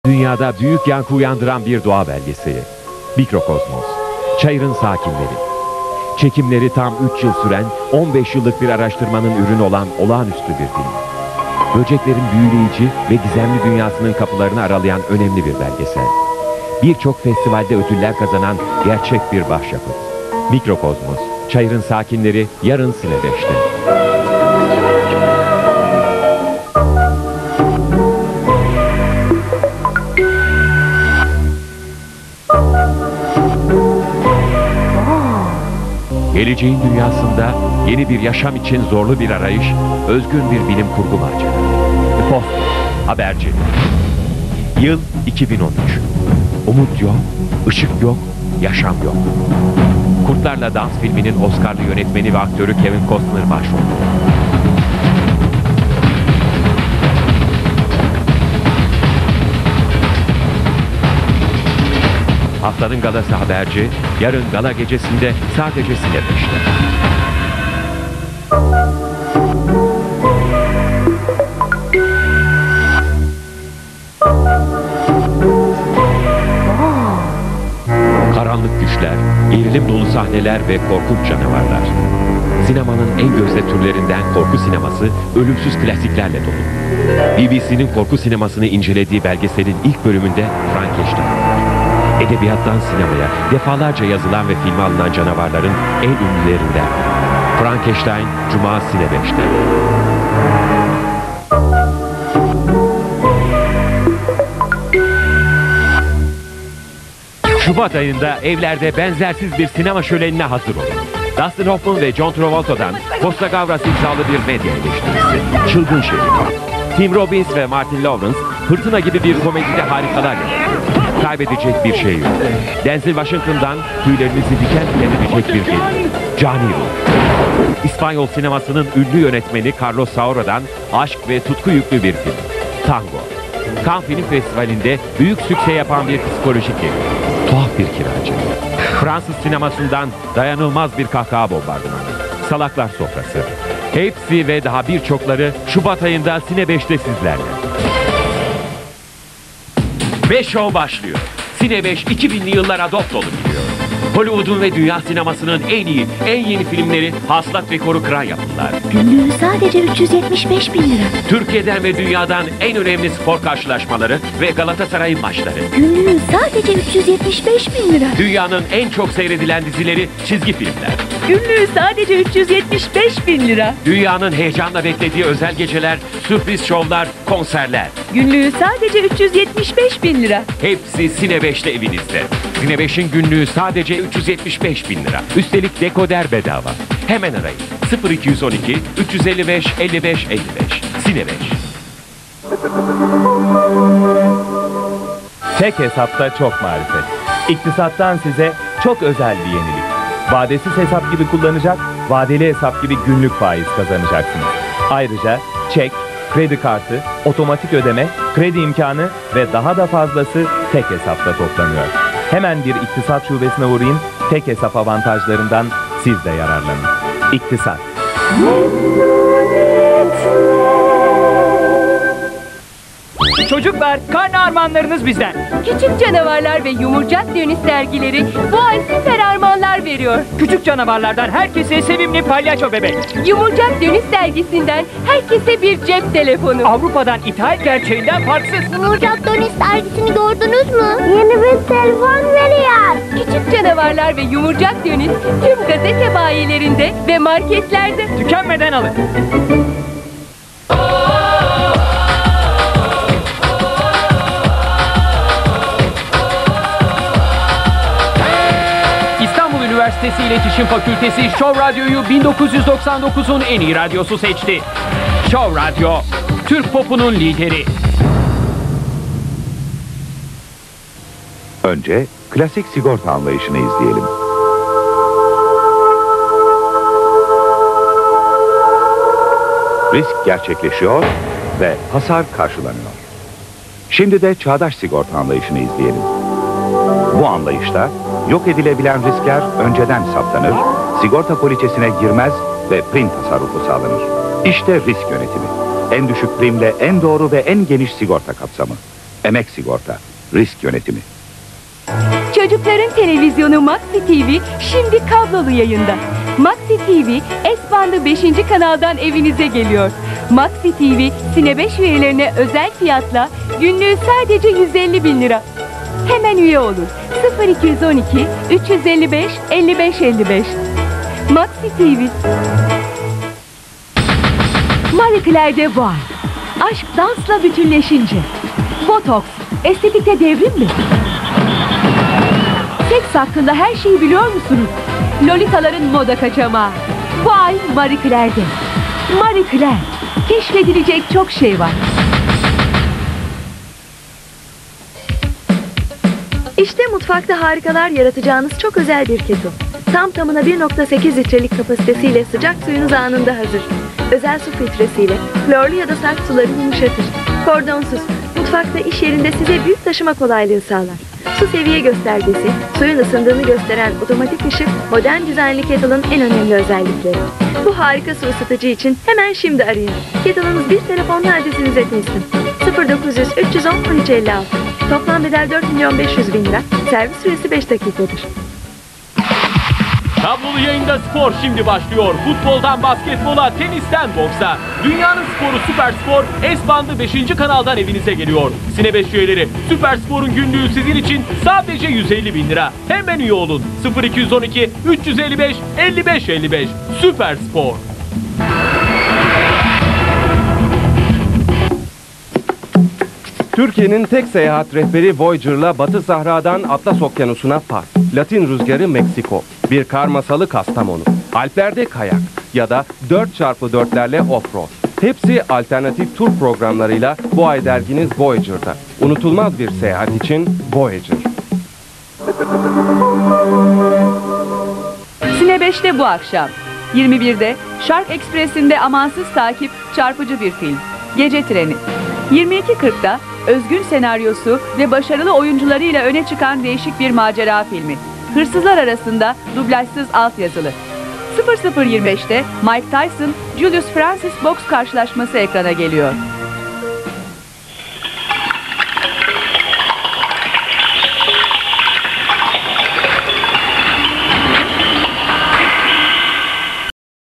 Dünyada büyük yankı uyandıran bir doğa belgeseli. Mikrokosmos, Çayır'ın sakinleri. Çekimleri tam 3 yıl süren, 15 yıllık bir araştırmanın ürünü olan olağanüstü bir film. Böceklerin büyüleyici ve gizemli dünyasının kapılarını aralayan önemli bir belgesel. Birçok festivalde ödüller kazanan gerçek bir başyapıt. Mikrokosmos, Çayır'ın sakinleri yarın Cine 5'te. Geleceğin dünyasında yeni bir yaşam için zorlu bir arayış, özgün bir bilim kurgu macera. The Post, haberci. Yıl 2013. Umut yok, ışık yok, yaşam yok. Kurtlarla Dans filminin Oscar'lı yönetmeni ve aktörü Kevin Costner başrolü. Haftanın galası haberci, yarın gala gecesinde sadece Cine 5'te. Karanlık güçler, gerilim dolu sahneler ve korkunç canavarlar. Sinemanın en gözde türlerinden korku sineması ölümsüz klasiklerle dolu. BBC'nin korku sinemasını incelediği belgeselin ilk bölümünde Frankenstein. Edebiyattan sinemaya defalarca yazılan ve filme alınan canavarların en ünlülerinden. Frankenstein, Cuma Cine 5'te. Şubat ayında evlerde benzersiz bir sinema şölenine hazır olun. Dustin Hoffman ve John Travolta'dan Costa Gavras imzalı bir medya eleştirisi. Çılgın Şerif. Tim Robbins ve Martin Lawrence fırtına gibi bir komedide harikalar yapıyor. Kaybedecek bir şey yok. Denzel Washington'dan tüylerinizi diken diken edecek bir film. Johnny Roo. İspanyol sinemasının ünlü yönetmeni Carlos Saura'dan aşk ve tutku yüklü bir film. Tango. Cannes Film Festivali'nde büyük sükse yapan bir psikolojik gerilim. Tuhaf bir kiracı. Fransız sinemasından dayanılmaz bir kahkaha bombardımanı. Salaklar Sofrası. Hepsi ve daha birçokları Şubat ayında Cine 5'te sizlerle. Ve show başlıyor. Cine 5 2000'li yıllara dop dolu gidiyor. Hollywood'un ve dünya sinemasının en iyi, en yeni filmleri hasılat rekoru kıran yapımlar. Günlüğü sadece 375 bin lira. Türkiye'den ve dünyadan en önemli spor karşılaşmaları ve Galatasaray'ın maçları. Günlüğü sadece 375 bin lira. Dünyanın en çok seyredilen dizileri, çizgi filmler. Günlüğü sadece 375 bin lira. Dünyanın heyecanla beklediği özel geceler, sürpriz şovlar, konserler. Günlüğü sadece 375 bin lira. Hepsi Cine 5'te evinizde. Cine 5'in günlüğü sadece 375 bin lira. Üstelik dekoder bedava. Hemen arayın. 0212 355 55 55. Cine 5. Tek hesapta çok marifet. İktisattan size çok özel bir yenilik. Vadesiz hesap gibi kullanacak, vadeli hesap gibi günlük faiz kazanacaksınız. Ayrıca çek, kredi kartı, otomatik ödeme, kredi imkanı ve daha da fazlası tek hesapta toplanıyor. Hemen bir iktisat şubesine uğrayın, tek hesap avantajlarından siz de yararlanın. İktisat. Çocuklar, karne armağanlarınız bizden. Küçük Canavarlar ve Yumurcak Dönüş dergileri bu ay süper armağanlar veriyor. Küçük canavarlardan herkese sevimli palyaço bebek. Yumurcak Dönüş dergisinden herkese bir cep telefonu. Avrupa'dan ithal gerçeğinden farksız. Yumurcak Dönüş dergisini gördünüz mü? Yeni bir telefon veriyor. Küçük Canavarlar ve Yumurcak Dönüş tüm gazete bayilerinde ve marketlerde. Tükenmeden alın. Üniversitesi İletişim Fakültesi Show Radyo'yu 1999'un en iyi radyosu seçti. Show Radyo, Türk popunun lideri. Önce klasik sigorta anlayışını izleyelim. Risk gerçekleşiyor ve hasar karşılanıyor. Şimdi de çağdaş sigorta anlayışını izleyelim. Bu anlayışta yok edilebilen riskler önceden saptanır, sigorta poliçesine girmez ve prim tasarrufu sağlanır. İşte risk yönetimi. En düşük primle en doğru ve en geniş sigorta kapsamı. Emek Sigorta, risk yönetimi. Çocukların televizyonu Maxi TV şimdi kablolu yayında. Maxi TV S-bandı 5. kanaldan evinize geliyor. Maxi TV Sine 5 üyelerine özel fiyatla günlüğü sadece 150 bin lira. Hemen üye olun. 0212 355 55 55. Maxi TV. Marie Claire'de var. Aşk dansla bütünleşince. Botoks, estetikte devrim mi? Seks hakkında her şeyi biliyor musunuz? Lolitaların moda kaçamağı. Bu ay Marie Claire'de. Marie Claire. Keşfedilecek çok şey var. İşte mutfakta harikalar yaratacağınız çok özel bir kettle. Tam tamına 1.8 litrelik kapasitesiyle sıcak suyunuz anında hazır. Özel su filtresiyle klorlu ya da sert suları yumuşatır. Kordonsuz, mutfakta iş yerinde size büyük taşıma kolaylığı sağlar. Su seviye göstergesi, suyun ısındığını gösteren otomatik ışık, modern dizaynlı kettle'ın en önemli özellikleri. Bu harika su ısıtıcı için hemen şimdi arayın. Kettle'ınız bir telefonla adresinize teslim. 0900 310 1356. Toplam bedel 4.500.000 lira. Servis süresi 5 dakikadır. Kablolu yayında spor şimdi başlıyor. Futboldan basketbola, tenisten boksa. Dünyanın sporu Süper Spor S-bandı 5. kanaldan evinize geliyor. Sine 5 üyeleri Süper Spor'un günlüğü sizin için sadece 150 bin lira. Hemen üye olun. 0212 355 55 55. Süper Spor. Türkiye'nin tek seyahat rehberi Voyager'la Batı Sahra'dan Atlas Okyanusu'na Fas, Latin rüzgarı Meksiko, bir kar masalı Kastamonu, Alplerde kayak ya da 4x4'lerle offroad. Hepsi alternatif tur programlarıyla bu ay derginiz Voyager'da. Unutulmaz bir seyahat için Voyager. Sine 5'te bu akşam. 21'de Shark Express'inde amansız takip, çarpıcı bir film. Gece Treni. 22.40'da özgün senaryosu ve başarılı oyuncularıyla öne çıkan değişik bir macera filmi. Hırsızlar arasında dublajsız altyazılı. 00.25'te Mike Tyson, Julius Francis boks karşılaşması ekrana geliyor.